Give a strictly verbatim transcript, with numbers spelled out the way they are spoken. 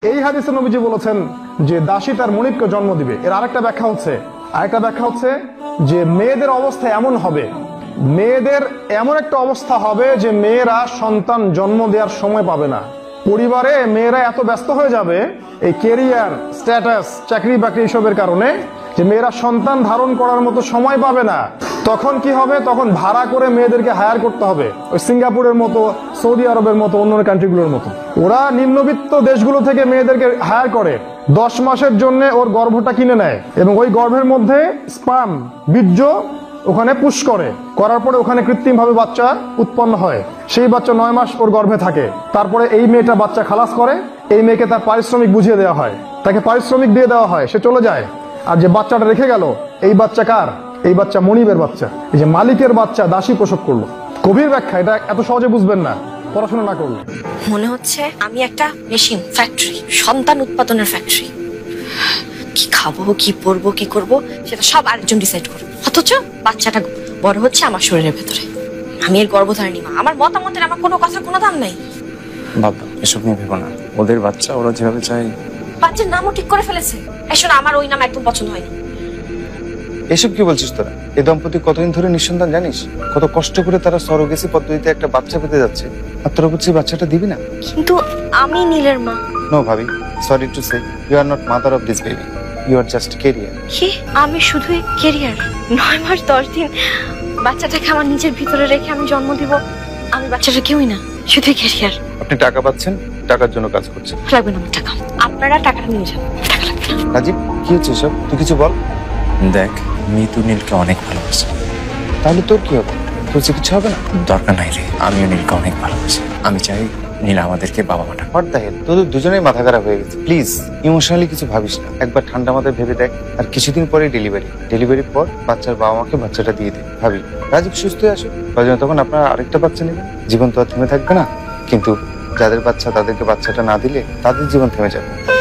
এই হাদিসে নবীজি বলেছেন যে দাসী তার মনিবকে জন্ম দিবে। এর আরেকটা ব্যাখ্যা হচ্ছে আরেকটা ব্যাখ্যা হচ্ছে যে মেয়েদের অবস্থা এমন হবে, মেয়েদের এমন একটা অবস্থা হবে যে মেয়েরা সন্তান জন্ম দেওয়ার সময় পাবে না। পরিবারে মেয়েরা এত ব্যস্ত হয়ে যাবে এই ক্যারিয়ার, স্ট্যাটাস, চাকরি বাকরি এসবের কারণে যে মেয়েরা সন্তান ধারণ করার মতো সময় পাবে না। তখন কি হবে? তখন ভাড়া করে মেয়েদেরকে হায়ার করতে হবে, ওই সিঙ্গাপুরের মতো, সৌদি আরবের মতো, অন্য কান্ট্রিগুলোর মতো। ওরা নিম্নবিত্ত দেশগুলো থেকে মেয়েদেরকে হায়ার করে, দশ মাসের জন্য ওর গর্ভটা কিনে নেয় এবং ওই গর্ভের মধ্যে স্পার্ম, বীর্য ওখানে পুশ করে, করার পরে ওখানে কৃত্রিম ভাবে বাচ্চা উৎপন্ন হয়। সেই বাচ্চা নয় মাস ওর গর্ভে থাকে। তারপরে এই মেয়েটা বাচ্চা খালাস করে, এই মেয়েকে তার পারিশ্রমিক বুঝিয়ে দেওয়া হয়, তাকে পারিশ্রমিক দিয়ে দেওয়া হয়, সে চলে যায়। আর যে বাচ্চাটা রেখে গেল, এই বাচ্চা কার? এই বাচ্চা মনিবের বাচ্চা। এই যে মালিকের বাচ্চা দাসী প্রসব করলো। গভীর ব্যাখ্যা, এটা এত সহজে বুঝবেন না পড়াশোনা না করলে। মনে হচ্ছে আমি একটা মেশিন, ফ্যাক্টরি, সন্তান উৎপাদনের ফ্যাক্টরি। কি খাবো, কি পরবো, কি করব সেটা সব আরেকজন ডিসাইড করবে, অথচ বাচ্চাটা বড় হচ্ছে আমার শরীরের ভেতরে। আমি এর গর্ভধারিণী মা, আমার মতামতের, আমার কোনো কথার কোনো দাম নাই। বাবা এসব নিয়ে ভেবো না, ওদের বাচ্চা ওরা যেভাবে চায়। বাচ্চার নামও ঠিক করে ফেলেছে। এসব আমার ওই নাম একদম পছন্দ হয়নি। এসব কি বলছিস তোরা? এই দম্পতি কতদিন ধরে নিঃসন্তান জানিস? কত কষ্ট করে তারা সরোগেসি পদ্ধতিতে একটা বাচ্চা পেতে যাচ্ছে, আর তোরা বলছিস বাচ্চাটা দিবি না? কিন্তু আমি নীলের মা। নো ভাবি, sorry to say, you are not mother of this baby, you are just carrier. কি? আমি শুধুই ক্যারিয়ার? নয় মাস দশ দিন বাচ্চাটাকে আমার নিজের ভিতরে রেখে আমি জন্ম দিব? আমি বাচ্চাটা কেউই না, শুধুই ক্যারিয়ার। আপনি টাকা পাচ্ছেন, টাকার জন্য কাজ করছেন। লাগবে না আমার টাকা, আপনারা টাকাটা নিয়ে যান, টাকা লাগবে না। রাজীব কি হচ্ছে সব? তুই কিছু বল। দেখ, মিতু নীলকে অনেক ভালোবাসে। তাহলে তোর কি হবে? তোর চিকিৎসা হবে না? দরকার নাই রে, আমিও নীলকে অনেক ভালোবাসি। আমি চাই নীল আমাদেরকে বাবা মাটা। হোয়াট দ্য হেল, তোদের দুজনেই মাথা খারাপ হয়ে গেছে। প্লিজ ইমোশনালি কিছু ভাবিস না, একবার ঠান্ডা মাথায় ভেবে দেখ। আর কিছুদিন পরে ডেলিভারি, ডেলিভারির পর বাচ্চার বাবা মাকে বাচ্চাটা দিয়ে দে। ভাবি রাজীব সুস্থ হয়ে আসো, প্রয়োজনে তখন আপনারা আরেকটা বাচ্চা নেবেন। জীবন তো আর থেমে থাকবে না, কিন্তু যাদের বাচ্চা তাদেরকে বাচ্চাটা না দিলে তাদের জীবন থেমে যাবে।